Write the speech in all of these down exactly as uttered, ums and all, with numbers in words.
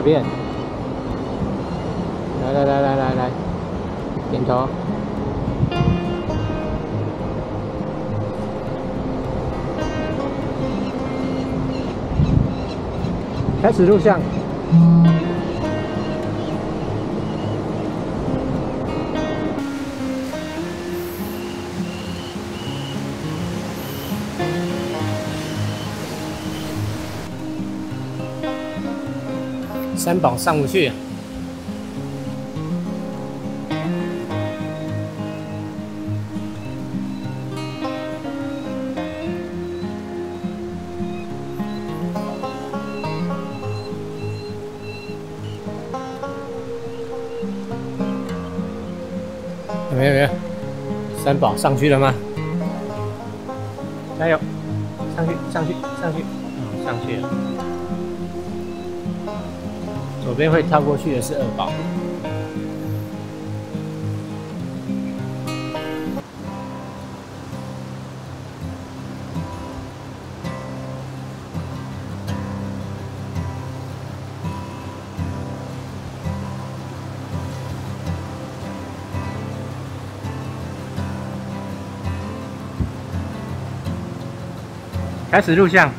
边？来来来来来来，点头。开始录像。三宝上不去。 有没有没有？三宝上去了吗？加油！上去上去上去！嗯，上去了。左边会跳过去的是二宝。开始录像。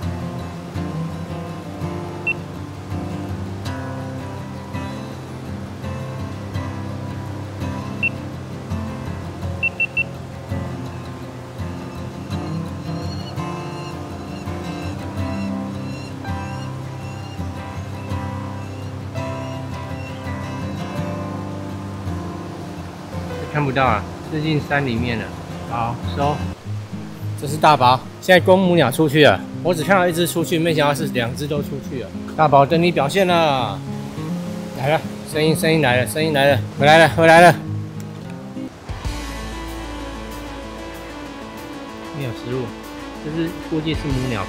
看不到啊，是进山里面了。好，收。这是大宝，现在公母鸟出去了，我只看到一只出去，没想到是两只都出去了。大宝等你表现了，来了，声音声音来了，声音来了，回来了回来了。没有食物，这是估计是母鸟吧。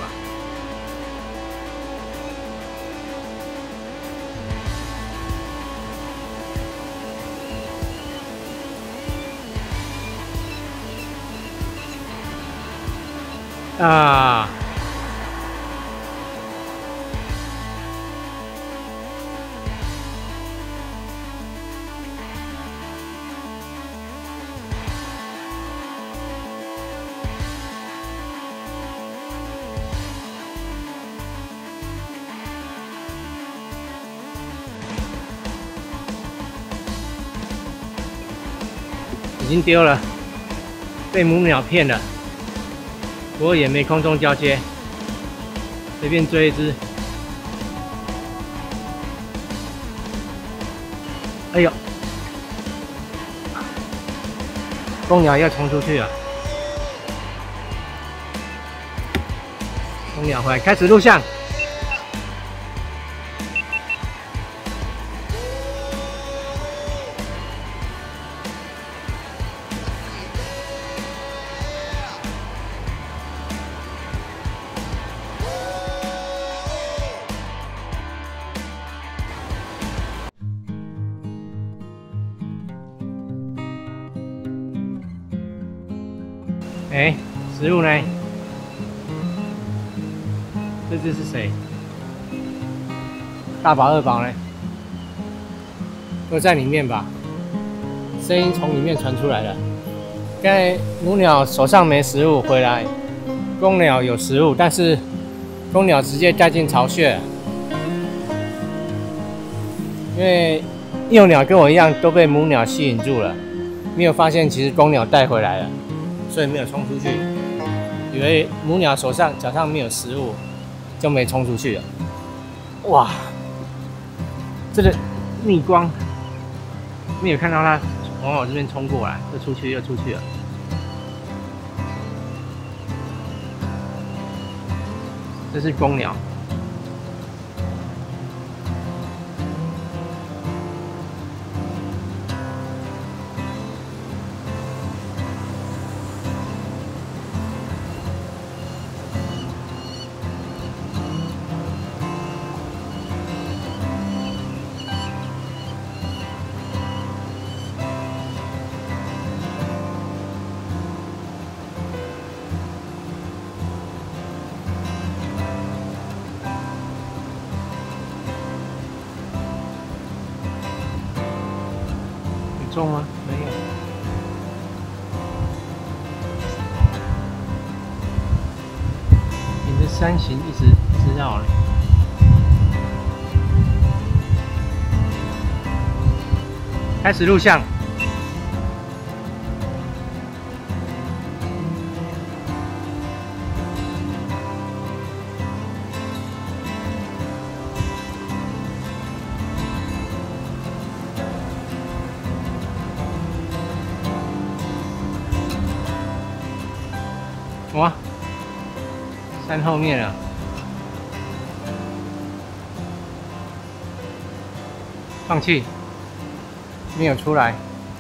啊！已经丢了，被母鸟骗了。 不过也没空中交接，随便追一只。哎呦，公鸟要冲出去了。公鸟回来，开始录像。哎，食物呢？这只是谁？大宝、二宝呢？都在里面吧？声音从里面传出来了。刚才母鸟手上没食物回来，公鸟有食物，但是公鸟直接带进巢穴，因为幼鸟跟我一样都被母鸟吸引住了，没有发现其实公鸟带回来了。 所以没有冲出去，以为母鸟手上脚上没有食物，就没冲出去了。哇，这个逆光，没有看到它往我这边冲过来，又出去又出去了。这是公鸟。 中吗？没有。沿着山形一直一直绕嘞。开始录像。哇，山后面啊，放弃，没有出来。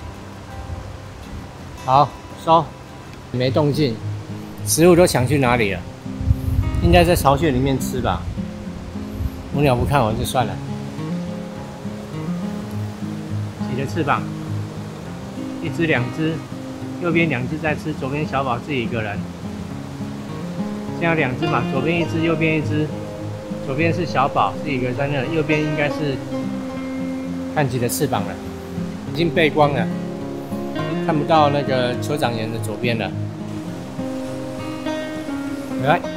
好，收，没动静，食物都抢去哪里了？应该在巢穴里面吃吧。母鸟不看我就算了。几个翅膀，一只、两只，右边两只在吃，左边小宝自己一个人。现在两只嘛，左边一只，右边一只。左边是小宝，是一个在那，右边应该是看几个翅膀了，已经背光了，看不到那个酋长岩的左边了。回来，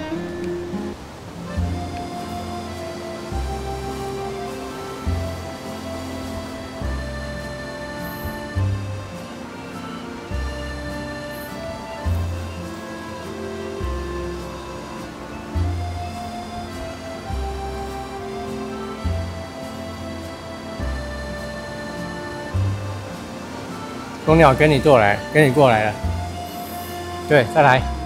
公鸟跟你过来，跟你过来了。对，再来。